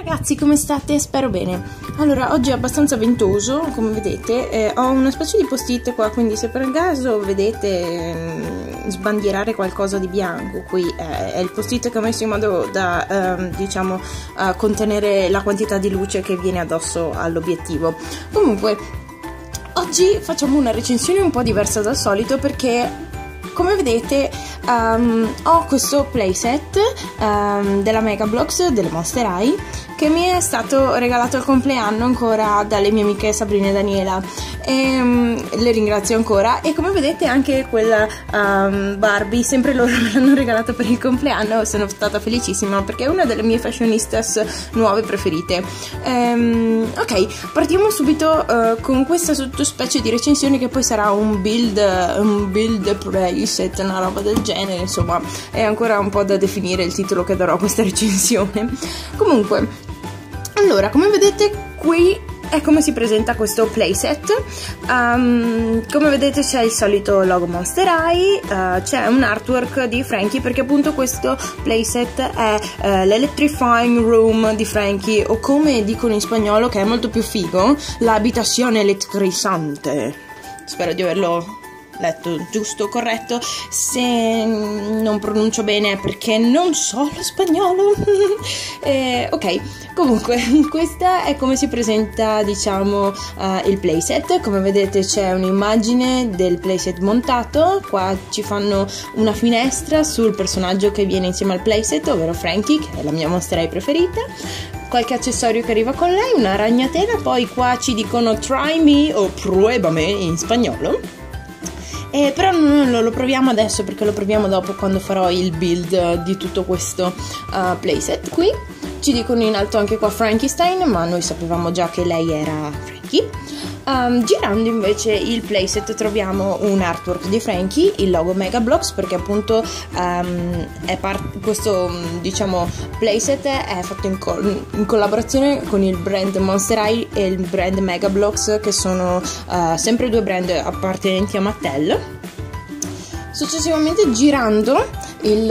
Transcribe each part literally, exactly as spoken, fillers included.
Ragazzi, come state? Spero bene. Allora, oggi è abbastanza ventoso, come vedete, eh, ho una specie di post-it qua, quindi se per caso vedete eh, sbandierare qualcosa di bianco, qui eh, è il post-it che ho messo in modo da, eh, diciamo, uh, contenere la quantità di luce che viene addosso all'obiettivo. Comunque, oggi facciamo una recensione un po' diversa dal solito perché, come vedete, um, ho questo playset um, della Megablox, delle Monster High, che mi è stato regalato al compleanno ancora dalle mie amiche Sabrina e Daniela, e um, le ringrazio ancora. E come vedete anche quella um, Barbie, sempre loro me l'hanno regalato per il compleanno. Sono stata felicissima perché è una delle mie fashionistas nuove preferite. um, ok, partiamo subito uh, con questa sottospecie di recensione che poi sarà un build un build playset, una roba del genere. Insomma, è ancora un po' da definire il titolo che darò a questa recensione. Comunque, allora, come vedete qui è come si presenta questo playset. Um, come vedete c'è il solito logo Monster High, uh, c'è un artwork di Frankie perché appunto questo playset è uh, l'Electrifying Room di Frankie, o come dicono in spagnolo, che è molto più figo, l'abitazione elettrizzante. Spero di averlo letto giusto, corretto. Se non pronuncio bene perché non so lo spagnolo. eh, ok, comunque questa è come si presenta, diciamo, uh, il playset. Come vedete c'è un'immagine del playset montato, qua ci fanno una finestra sul personaggio che viene insieme al playset, ovvero Frankie, che è la mia Monster High preferita, qualche accessorio che arriva con lei, una ragnatela, poi qua ci dicono try me o pruébame in spagnolo. Eh, però non lo, lo proviamo adesso perché lo proviamo dopo, quando farò il build di tutto questo uh, playset. Qui ci dicono in alto anche qua Frankenstein, ma noi sapevamo già che lei era Frankie. Um, girando invece il playset troviamo un artwork di Frankie, il logo Megablox, perché appunto um, è questo, diciamo, playset è fatto in, co in collaborazione con il brand Monster High e il brand Megablox, che sono uh, sempre due brand appartenenti a Mattel. Successivamente, girando il,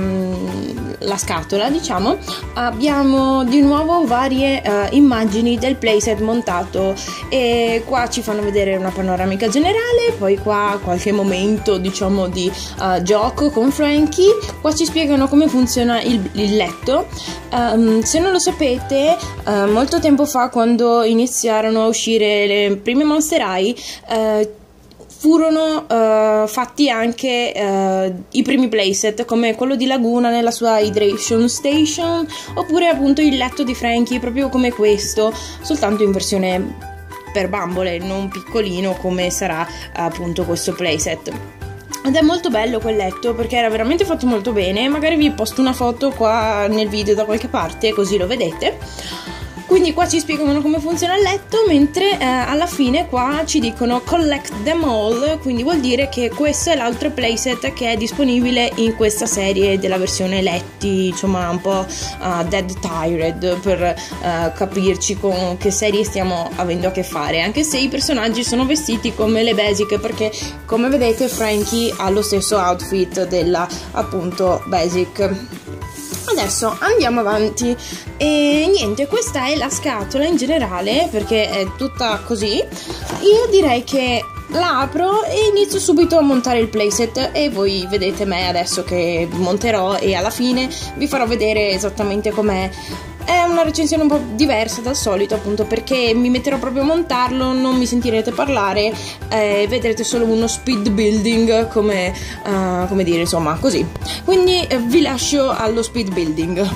um, la scatola, diciamo, abbiamo di nuovo varie uh, immagini del playset montato, e qua ci fanno vedere una panoramica generale, poi qua qualche momento, diciamo, di uh, gioco con Frankie. Qua ci spiegano come funziona il, il letto. Um, se non lo sapete, uh, molto tempo fa, quando iniziarono a uscire le prime Monster High, uh, furono uh, fatti anche uh, i primi playset, come quello di Laguna nella sua Hydration Station, oppure appunto il letto di Frankie, proprio come questo, soltanto in versione per bambole, non piccolino come sarà appunto questo playset. Ed è molto bello quel letto perché era veramente fatto molto bene. Magari vi posto una foto qua nel video da qualche parte, così lo vedete. Quindi qua ci spiegano come funziona il letto, mentre eh, alla fine qua ci dicono collect them all, quindi vuol dire che questo è l'altro playset che è disponibile in questa serie della versione letti, insomma un po' uh, dead tired, per uh, capirci con che serie stiamo avendo a che fare, anche se i personaggi sono vestiti come le basic, perché come vedete Frankie ha lo stesso outfit della, appunto, basic. Adesso andiamo avanti e niente, questa è la scatola in generale perché è tutta così. Io direi che la apro e inizio subito a montare il playset, e voi vedete me adesso che monterò e alla fine vi farò vedere esattamente com'è. È una recensione un po' diversa dal solito, appunto perché mi metterò proprio a montarlo, non mi sentirete parlare, eh, vedrete solo uno speed building, come, uh, come dire, insomma, così. Quindi eh, vi lascio allo speed building.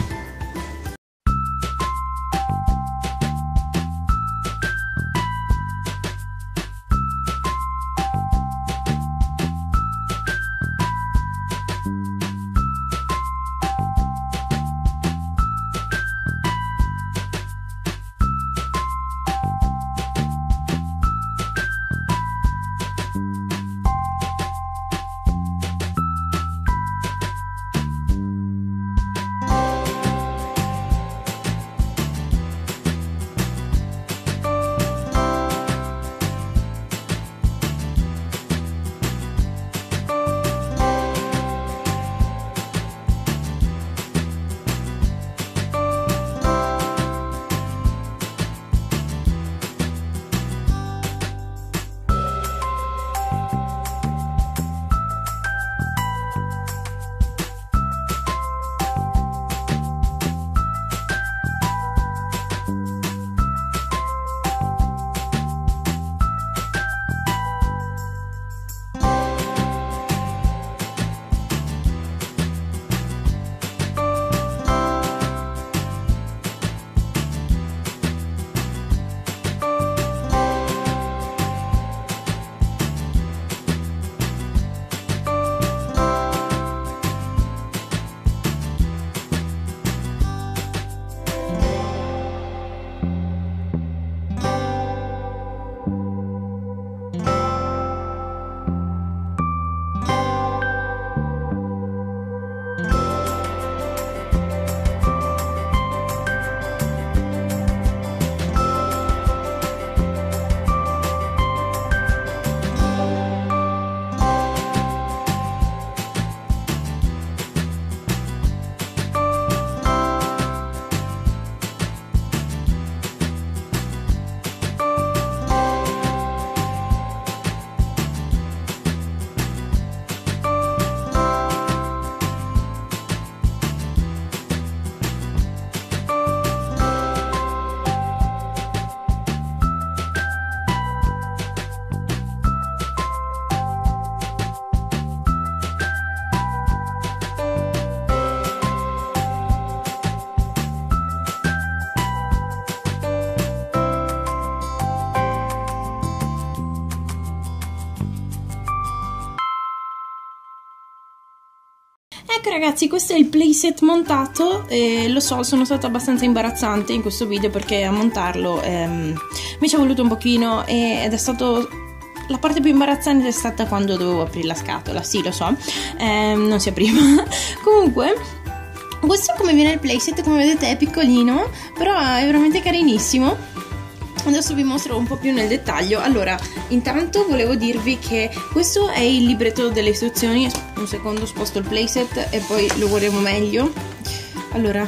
Ecco ragazzi, questo è il playset montato e lo so, sono stata abbastanza imbarazzante in questo video perché a montarlo ehm, mi ci è voluto un pochino ed è stato... La parte più imbarazzante è stata quando dovevo aprire la scatola, sì lo so, ehm, non si apriva. Comunque, questo come viene il playset, come vedete è piccolino, però è veramente carinissimo. Adesso vi mostro un po' più nel dettaglio. Allora, intanto volevo dirvi che questo è il libretto delle istruzioni. Un secondo, sposto il playset e poi lo guardiamo meglio. Allora,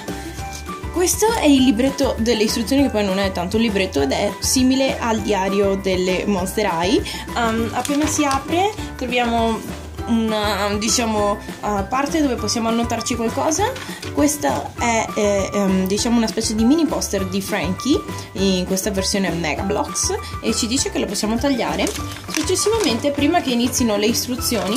questo è il libretto delle istruzioni, che poi non è tanto un libretto ed è simile al diario delle Monster High. Um, appena si apre troviamo una, diciamo, uh, parte dove possiamo annotarci qualcosa. Questa è eh, um, diciamo una specie di mini poster di Frankie in questa versione Mega Bloks e ci dice che lo possiamo tagliare. Successivamente, prima che inizino le istruzioni,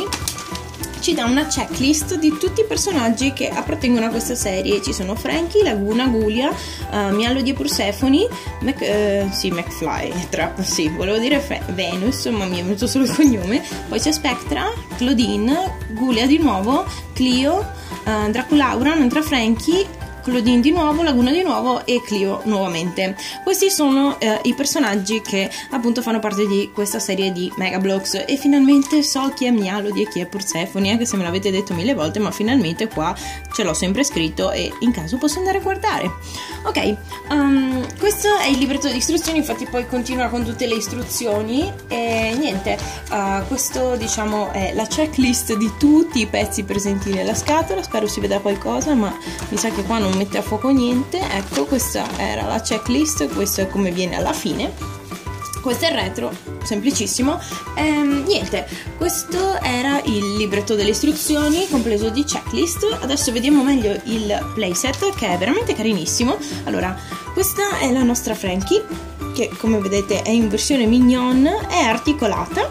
ci dà una checklist di tutti i personaggi che appartengono a questa serie. Ci sono Frankie, Laguna, Gulia, uh, Mialodi e Persephone, Mac, uh, sì, McFly, Trap, sì, volevo dire Fe Venus, ma mi è venuto solo il cognome. Poi c'è Spectra, Claudine, Gulia di nuovo, Clio, uh, Draculaura, un'altra Frankie, Claudine di nuovo, Laguna di nuovo e Clio nuovamente. Questi sono eh, i personaggi che appunto fanno parte di questa serie di Mega Bloks e finalmente so chi è Mialodi e chi è Persephone, anche se me l'avete detto mille volte, ma finalmente qua ce l'ho sempre scritto e in caso posso andare a guardare. Ok, um, questo è il libretto di istruzioni, infatti poi continua con tutte le istruzioni e niente, uh, questo diciamo è la checklist di tutti i pezzi presenti nella scatola. Spero si veda qualcosa, ma mi sa che qua non mette a fuoco niente. Ecco, questa era la checklist, questo è come viene alla fine. Questo è il retro, semplicissimo. Ehm, niente, questo era il libretto delle istruzioni completo di checklist. Adesso vediamo meglio il playset, che è veramente carinissimo. Allora, questa è la nostra Frankie, che come vedete è in versione mignon, è articolata.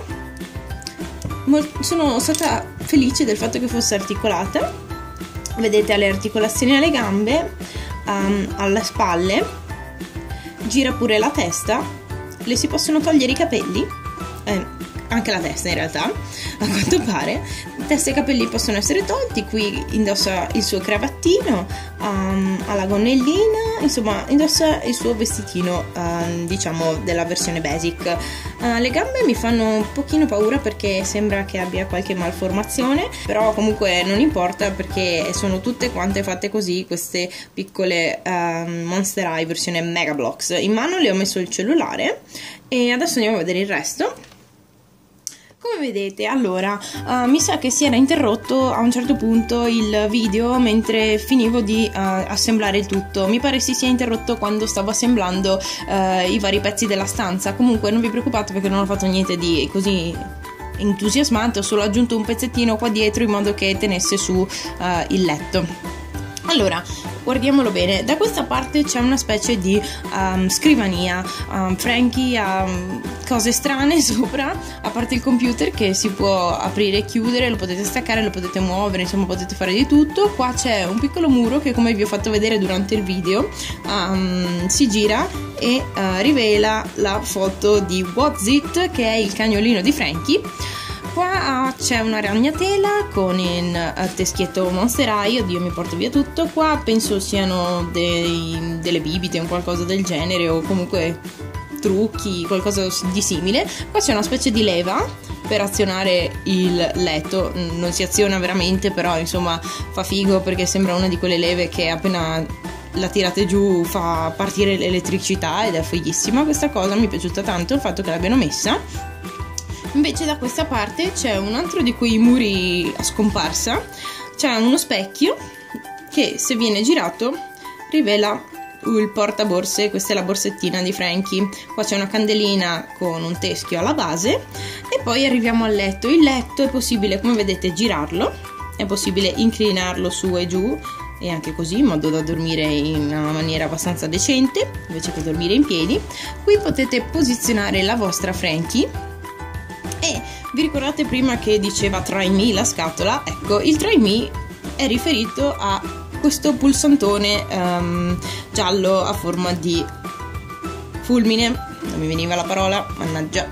Sono stata felice del fatto che fosse articolata. Vedete, ha le articolazioni alle gambe, um, alle spalle, gira pure la testa, le si possono togliere i capelli, eh, anche la testa in realtà, a quanto pare. Testa e capelli possono essere tolti. Qui indossa il suo cravattino, um, ha la gonnellina, insomma indossa il suo vestitino, um, diciamo della versione basic. Uh, le gambe mi fanno un pochino paura perché sembra che abbia qualche malformazione, però comunque non importa perché sono tutte quante fatte così, queste piccole um, Monster High versione Mega Bloks. In mano le ho messo il cellulare e adesso andiamo a vedere il resto. Come vedete, allora, uh, mi sa che si era interrotto a un certo punto il video mentre finivo di uh, assemblare il tutto. Mi pare si sia interrotto quando stavo assemblando uh, i vari pezzi della stanza. Comunque non vi preoccupate perché non ho fatto niente di così entusiasmante, ho solo aggiunto un pezzettino qua dietro in modo che tenesse su uh, il letto. Allora, guardiamolo bene, da questa parte c'è una specie di um, scrivania. um, Frankie ha um, cose strane sopra, a parte il computer che si può aprire e chiudere, lo potete staccare, lo potete muovere, insomma potete fare di tutto. Qua c'è un piccolo muro che, come vi ho fatto vedere durante il video, um, si gira e uh, rivela la foto di What's It, che è il cagnolino di Frankie. Qua c'è una ragnatela con il teschietto Monster High, oddio mi porto via tutto. Qua penso siano dei, delle bibite o qualcosa del genere, o comunque trucchi, qualcosa di simile. Qua c'è una specie di leva per azionare il letto, non si aziona veramente, però insomma fa figo perché sembra una di quelle leve che appena la tirate giù fa partire l'elettricità ed è fighissima questa cosa, mi è piaciuta tanto il fatto che l'abbiano messa. Invece da questa parte c'è un altro di quei muri a scomparsa, c'è uno specchio che se viene girato rivela il portaborse. Questa è la borsettina di Frankie. Qua c'è una candelina con un teschio alla base e poi arriviamo al letto. Il letto è possibile, come vedete, girarlo, è possibile inclinarlo su e giù e anche così, in modo da dormire in una maniera abbastanza decente invece che dormire in piedi. Qui potete posizionare la vostra Frankie. E vi ricordate prima che diceva Try Me la scatola? Ecco, il Try Me è riferito a questo pulsantone um, giallo a forma di fulmine, non mi veniva la parola, mannaggia.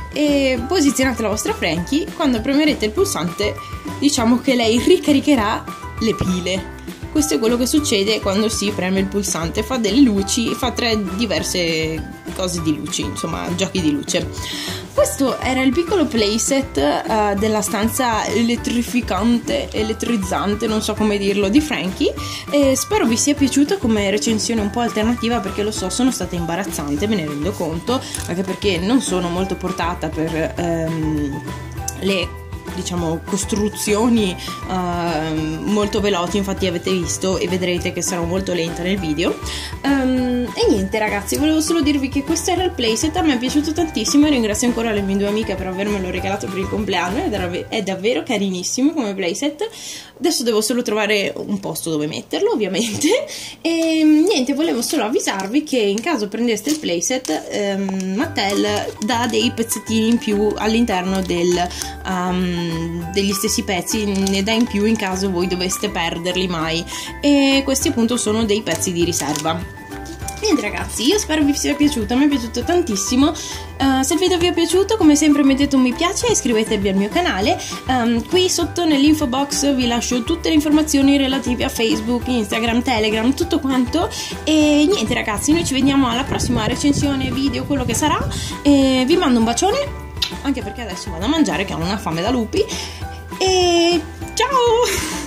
E posizionate la vostra Frankie, quando premerete il pulsante diciamo che lei ricaricherà le pile. Questo è quello che succede quando si preme il pulsante, fa delle luci, fa tre diverse cose di luci, insomma giochi di luce. Questo era il piccolo playset uh, della stanza elettrificante, elettrizzante, non so come dirlo, di Frankie, e spero vi sia piaciuto come recensione un po' alternativa, perché lo so, sono stata imbarazzante, me ne rendo conto, anche perché non sono molto portata per um, le diciamo costruzioni uh, molto veloci, infatti avete visto e vedrete che sarò molto lenta nel video. Um, e niente ragazzi, volevo solo dirvi che questo era il playset, a me è piaciuto tantissimo e ringrazio ancora le mie due amiche per avermelo regalato per il compleanno, ed è, è davvero carinissimo come playset. Adesso devo solo trovare un posto dove metterlo, ovviamente. E niente, volevo solo avvisarvi che in caso prendeste il playset, um, Mattel dà dei pezzettini in più all'interno del um, degli stessi pezzi, ne dà in più in caso voi doveste perderli mai, e questi appunto sono dei pezzi di riserva. Niente ragazzi, io spero vi sia piaciuto, mi è piaciuto tantissimo. Uh, se il video vi è piaciuto, come sempre mettete un mi piace e iscrivetevi al mio canale. Um, qui sotto nell'info box vi lascio tutte le informazioni relative a Facebook, Instagram, Telegram, tutto quanto. E niente ragazzi, noi ci vediamo alla prossima recensione, video, quello che sarà, e vi mando un bacione, anche perché adesso vado a mangiare che ho una fame da lupi, e ciao!